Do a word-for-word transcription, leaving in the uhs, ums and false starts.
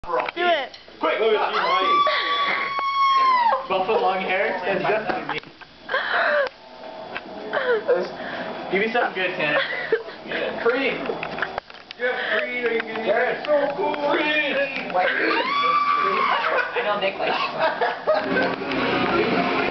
Do it. Quick, look at you, buffalo long hair. That's definitely me. Give me something good, Tanner. Yeah. Creed. You have Creed, or you can get so cool. Creed. I know Nick likes